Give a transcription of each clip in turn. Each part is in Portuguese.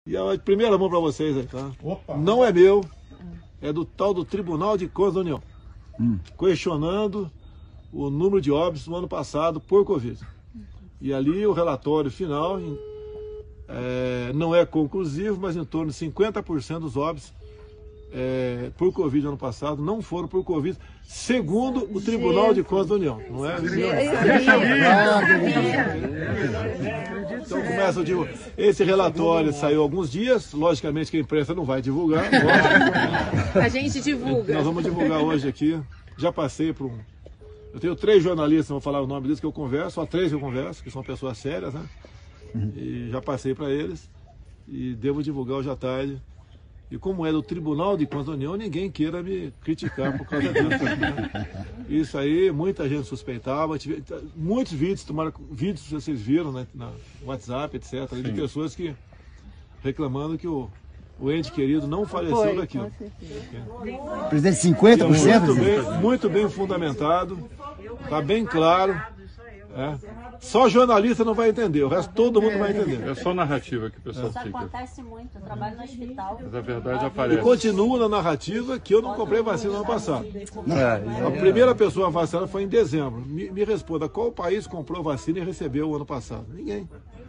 E a primeira mão para vocês aí, tá? Opa. Não é meu, é do tal do Tribunal de Contas da União, questionando o número de óbitos no ano passado por Covid. E ali o relatório final não é conclusivo, mas em torno de 50% dos óbitos por Covid no ano passado não foram por Covid, segundo o Tribunal de Contas da União. Não é? Então começa, esse relatório saiu há alguns dias, logicamente que a imprensa não vai divulgar. A gente divulga. Nós vamos divulgar hoje aqui. Já passei por Eu tenho 3 jornalistas, vou falar o nome deles que eu converso, há 3 que eu converso, que são pessoas sérias, né? E já passei para eles e devo divulgar hoje à tarde. E como é do Tribunal de Contas da União, ninguém queira me criticar por causa disso. Né? Isso aí, muita gente suspeitava. Muitos vídeos, vídeos que vocês viram, né, na WhatsApp, etc., de pessoas que reclamando que o ente querido não faleceu daquilo. Presidente, 50%? Muito bem fundamentado, está bem claro. Só jornalista não vai entender, o resto todo mundo vai entender. É só narrativa que o pessoal fica. Isso acontece muito, eu trabalho no hospital. Mas a verdade aparece. E continua na narrativa que eu não comprei vacina no ano passado. A primeira pessoa vacinada foi em dezembro. Me responda, qual país comprou vacina e recebeu o ano passado? Ninguém.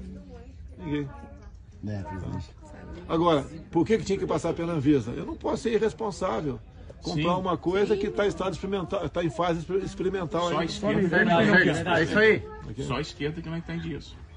Agora, por que tinha que passar pela Anvisa? Eu não posso ser irresponsável. Comprar uma coisa que está em estado experimental, está em fase experimental. Só a esquerda. É isso aí. Só a esquerda que não entende isso.